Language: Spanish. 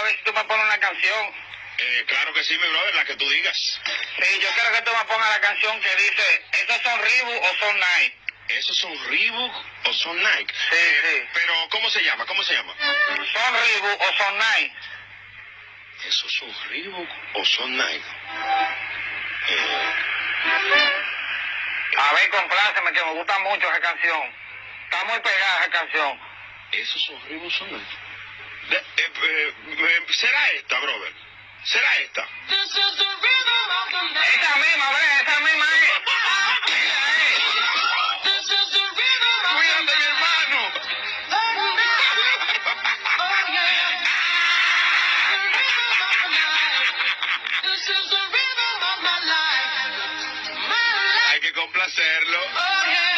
ver si tú me pones una canción. Claro que sí, mi brother, la que tú digas. Sí, yo quiero que tú me pongas la canción que dice, ¿esos son Reebok o son Nike? ¿Esos son Reebok o son Nike? Sí. Pero, ¿cómo se llama? ¿Cómo se llama? ¿Son Reebok o son Nike? ¿Esos son Reebok o son Nike? A ver, compláceme, que me gusta mucho esa canción. Está muy pegada esa canción. ¿Esos son Reebok o son Nike? ¿Será esta, brother? ¿Será esta? Esa misma, ¿ves? Esa misma es. Cuídate, mi hermano. Hay que complacerlo.